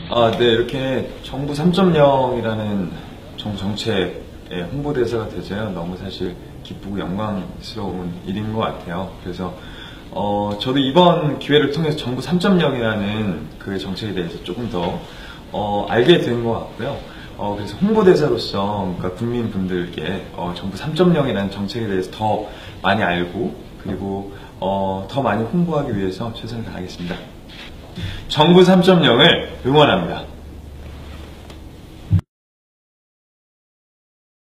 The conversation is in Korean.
네, 이렇게 정부 3.0이라는 정부 정책의 홍보대사가 되자요. 너무 사실 기쁘고 영광스러운 일인 것 같아요. 그래서 저도 이번 기회를 통해서 정부 3.0이라는 그 정책에 대해서 조금 더 알게 된 것 같고요. 그래서 홍보대사로서 그러니까 국민분들께 정부 3.0이라는 정책에 대해서 더 많이 알고 그리고 더 많이 홍보하기 위해서 최선을 다하겠습니다. 정부 3.0을 응원합니다.